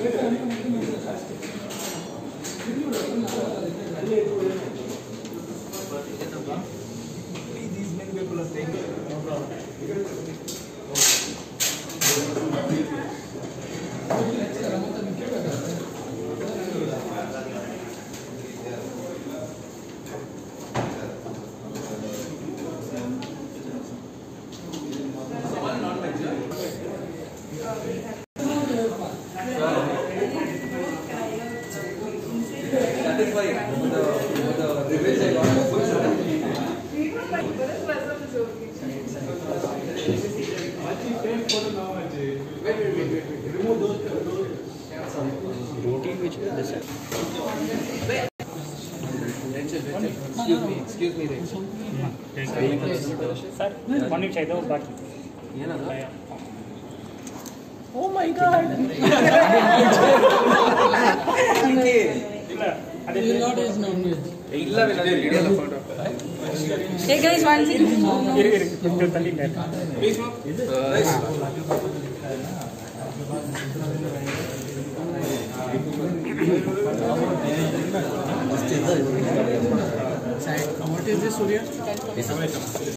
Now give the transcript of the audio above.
These many people are staying there. No problem. That is why the revenge I got. Wait. Remove those. Roti which is this side. Excuse me. Sir, one minute चाहिए था बाकी. ये ना. Oh my God! Hey guys, one second. What is this, Surya?